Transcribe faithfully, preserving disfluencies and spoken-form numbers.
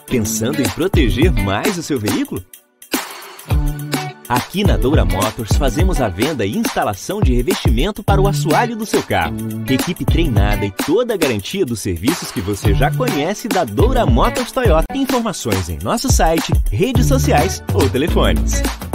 Pensando em proteger mais o seu veículo? Aqui na Doura Motors fazemos a venda e instalação de revestimento para o assoalho do seu carro. Equipe treinada e toda a garantia dos serviços que você já conhece da Doura Motors Toyota. Informações em nosso site, redes sociais ou telefones.